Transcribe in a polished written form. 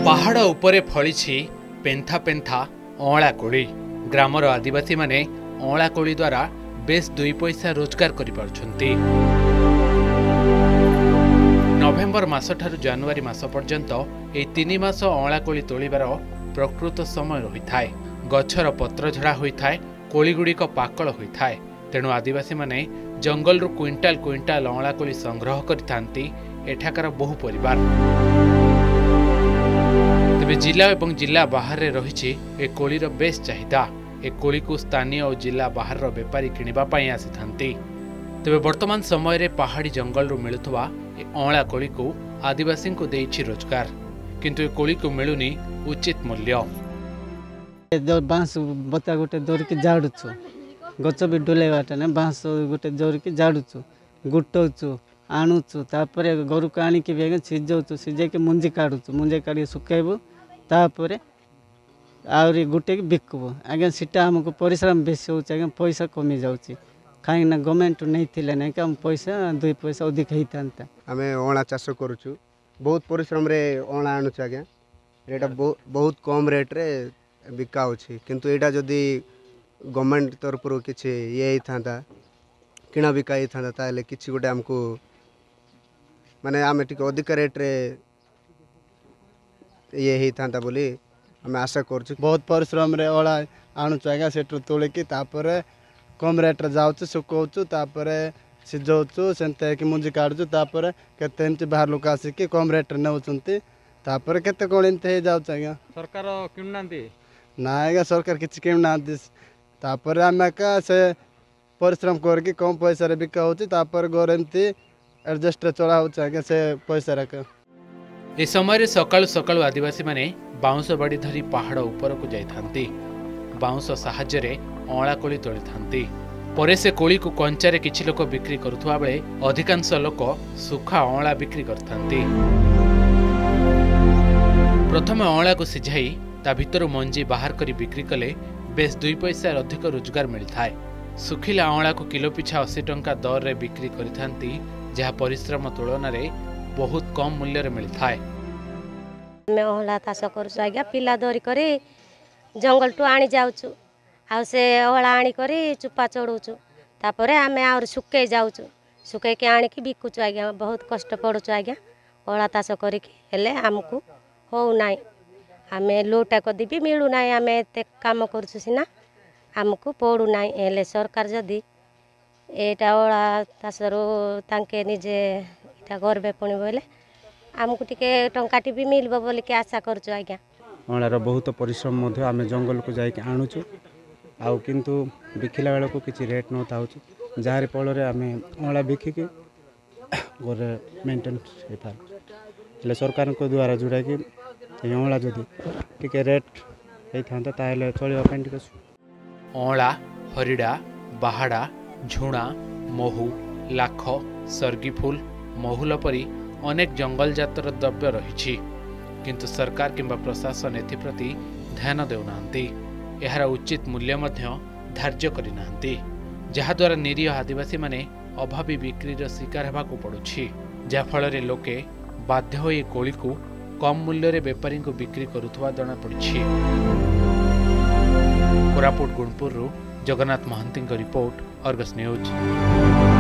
पहाड़ उपरे फली पेंथा पेंथा अँला कोली। ग्रामर आदिवासी माने अँला कोली द्वारा बेस 2 पैसा रोजगार कर नवेम्बर मास ठारू जनवरी मास पर्यंत ए 3 मास अँला कोली तोलिबार प्रकृत समय रही थाए। गछर पत्र झड़ा होता है, कोलीगुड़िक पाकल होता है। तेणु आदिवासी माने जंगल रु क्विंटाल क्विंटाल अँला कोली संग्रह करथांती एठाकार बहु परिवार। तेबे जिला एवं जिला बाहर रे रही ए कोलीर बेस चाहिदा। ए कोली को स्थानीय और जिला बाहर बेपारी किनिबा पई आसीथांती। तेबे वर्तमान समय रे पहाड़ी जंगल रु मिलुथवा ए अँला कोली को आदिवासी को देइछि रोजगार, किंतु ए कोली को मिलुनी उचित मूल्य। बांस बता गोटे धरिकी झाड़ुछु, गच भी डुलेवाटा ने बांस गोटे धरिकी झाड़ुछु, गुटौछु, आणुछु, तापर गोरु को आनिकी भी सिझौछु, सिझेकी मुंजी काढुछु, मुंजी काढ़ी सुखाइबु, तापर आउरी गुटे बिकबु। आज्ञा सीटा हमको परिश्रम बेसी होउछ, आज्ञा पैसा कमी जाउछि। कहीं ना गवर्नमेंट नहीं थिले ना कि हम पैसा 2 पैसा अधिक होता। आम अँला चाष करुचु, बहुत परिश्रम रे अँला आणुछु। आज्ञा एटा बहुत कम रेट रे बिका होछि, किंतु एटा जदी गवर्नमेंट तरफ किछि ये होता किना बिका होता ताले किछि गोटे हमको माने आम टिके अधिक रेट रे ये होता बोली आम आशा करुचु। बहुत परिश्रम रे अँला आणुछु आज्ञा, सेठु तोलिकी तापर कम रेट रे जाउछु, सुकौछु, तापर सिझौछु, सेंते कि मुंजी काढुछु, तापर केते एमती बाहर लोक आसिकी कम रेट रे नउचंती, तापर केते कोन एमती हे जाउछ। आज्ञा सरकार किनुनांती ना, आज्ञा सरकार किछि किनुनांती। तापर आमे का से परिश्रम करके कम पैसा रे बिका होछि, तापर गोर एमती एडजस्ट रे चला होछि। आज्ञा से पैसा रख ए समय रे सकाळु सकाळु आदिवासी माने बाउंस बाड़ी धरी पहाड़ ऊपर को जाइथांती। बाउंस साहाय्य रे अँला कोली तोली थांती। परे से कोली को कंचारे किछि लोक बिक्री करुथुवा बेले अधिकांश लोक सुखा अँला बिक्री करथांती। प्रथम अँला को सिझाई ता भितरु मंजी बाहर करी बिक्री कले बेस 2 पैसा अधिक रोजगार मिलता है। सुखिला अँला को किलो पिछा 80 टंका दर रे बिक्री करिथांती, जहा परिश्रम तुलन रे बहुत कम मूल्य रे मिलता है। मैं अँला चाष करूँ आज्ञा, पिला धरी करी जंगल टू आनी जाऊँ, आ से अँला आनी करी चुपा चढ़ाऊँ, तापर आम आ सुखे जाऊँ, सुखैकी आनिकी बिकुचु। आज्ञा बहुत कष्ट पड़ुचु आज्ञा, अँला चाष करिकी हेले आमको हो नाई, आम लोटा कदी भी मिलू ना। आम एत काम करुचु सीना आमको पड़ू ना, हेले सरकार जदि एटा अँला चाषरू तांके निजे इटा करबे पुणी बोले आमको टिके टंकाटी भी मिलबो बोली के आशा करुचु। आज्ञा अँलार बहुत परिश्रम आम जंगल को जाके आणुचु, आउ किंतु बिकिला बेल को किसी रेट न था, जार फल आम अँला बिकिकी गोरे मेंटेन होता। सरकार को द्वारा जोड़ा कि अँला जदि टिके रेट होता ताले चलवाई टिके। अँला, हरिड़ा, बाहाड़ा, झुणा, महू, लाख, सर्गीफुल, महुल परी अनेक जंगल जातर द्रव्य रही, किंतु सरकार किंबा प्रशासन एप्रति ध्यान देउनांती। एहार उचित मूल्य मध्य धार्य करिनांती, जहाद्वारा निरीह आदिवासी माने अभावी बिक्रीर शिकार हेबाकु पड़ुछि, जाफଳରେ लोके बाध्य होई कोली को कम मूल्य रे बेपारी को बिक्री करुथवा जଣା पड़िछि। Koraput Gunupur Jagannath Mohanty report, Argus news.